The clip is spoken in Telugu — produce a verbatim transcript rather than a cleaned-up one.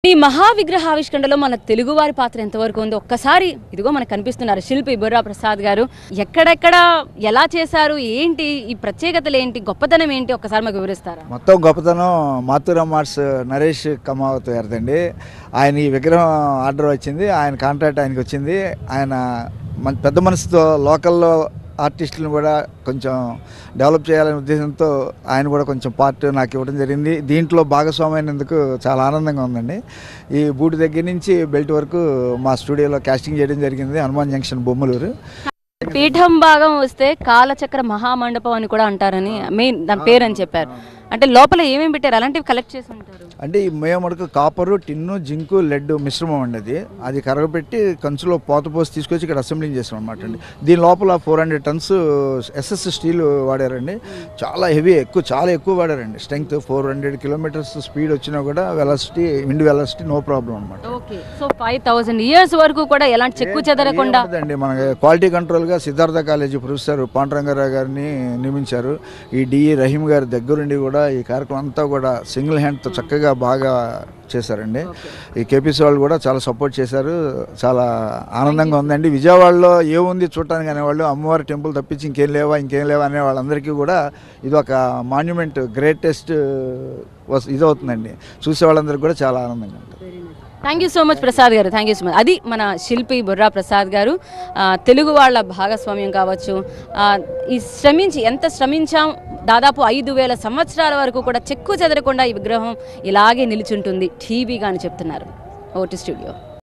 ఈ మహా విగ్రహావిష్కరణలో మన తెలుగువారి పాత్ర ఎంతవరకు ఉందో ఒక్కసారి ఇదిగో మనకు కనిపిస్తున్నారు శిల్పి బుర్రా ప్రసాద్ గారు. ఎక్కడెక్కడ ఎలా చేశారు, ఏంటి ఈ ప్రత్యేకతలు, ఏంటి గొప్పతనం ఏంటి ఒక్కసారి మాకు వివరిస్తారా? మొత్తం గొప్పతనం మాతూరామ్ ఆర్ట్స్ నరేష్ కమావత్ గారిదండి. ఆయన ఈ విగ్రహం ఆర్డర్ వచ్చింది, ఆయన కాంట్రాక్ట్ ఆయనకి వచ్చింది. ఆయన మన పెద్ద మనసుతో లోకల్లో ఆర్టిస్టులను కూడా కొంచెం డెవలప్ చేయాలనే ఉద్దేశంతో ఆయన కూడా కొంచెం పార్ట్ నాకు ఇవ్వడం జరిగింది. దీంట్లో భాగస్వామైనందుకు చాలా ఆనందంగా ఉందండి. ఈ బూట్ దగ్గర నుంచి బెల్ట్ వరకు మా స్టూడియోలో కాస్టింగ్ చేయడం జరిగింది, హనుమాన్ జంక్షన్ బొమ్మలూరు. పీఠం భాగం వస్తే కాలచక్ర మహామండపం అని కూడా అంటారని మెయిన్ దాని పేరు అని చెప్పారు. అంటే లోపల ఏమేమి పెట్టారు, అలాంటివి కలెక్ట్ చేసి ఉంటారు? అంటే ఈ మేమడుకు కాపరు, టిన్ను, జింకు, లెడ్ మిశ్రమం అండి. అది అది కరగబెట్టి కంచులో పోత పోసి తీసుకొచ్చి ఇక్కడ అసెంబ్లింగ్ చేసాం అనమాట అండి. దీని లోపల four hundred tons SS steel వాడారండి. చాలా హెవీ, ఎక్కువ చాలా ఎక్కువ వాడారండి. Strength four hundred kilometres speed వచ్చినా కూడా velocity, wind velocity no problem అనమాట. Okay, so five thousand years వరకు కూడా ఎలాంటి చెక్కు చెదరకుండా అండి. మన క్వాలిటీ కంట్రోల్గా సిద్ధార్థ కాలేజీ ప్రొఫెసర్ పాండురంగారావు గారిని నియమించారు. ఈ డిఈ రహీం గారి దగ్గరుండి కూడా ఈ కార్యక్రమం అంతా కూడా సింగిల్ హ్యాండ్తో చక్కగా బాగా చేశారండి. ఈ కేపీసీ వాళ్ళు కూడా చాలా సపోర్ట్ చేశారు. చాలా ఆనందంగా ఉందండి. విజయవాడలో ఏముంది చూడటానికి అనేవాళ్ళు, అమ్మవారి టెంపుల్ తప్పించి ఇంకేం లేవా ఇంకేం లేవా అనే వాళ్ళందరికీ కూడా ఇది ఒక మాన్యుమెంట్, గ్రేటెస్ట్ ఇది అవుతుందండి. చూసే వాళ్ళందరికీ కూడా చాలా ఆనందంగా ఉంటుంది. Thank you so much Prasad గారు, థ్యాంక్ యూ సో మచ్. అది మన శిల్పి బుర్రా ప్రసాద్ గారు. తెలుగు వాళ్ళ భాగస్వామ్యం కావచ్చు, ఈ శ్రమించి ఎంత శ్రమించాం, దాదాపు ఐదు వేల సంవత్సరాల వరకు కూడా చెక్కు చెదరకుండా ఈ విగ్రహం ఇలాగే నిలిచుంటుంది టీవీగా అని చెప్తున్నారు. OT studio.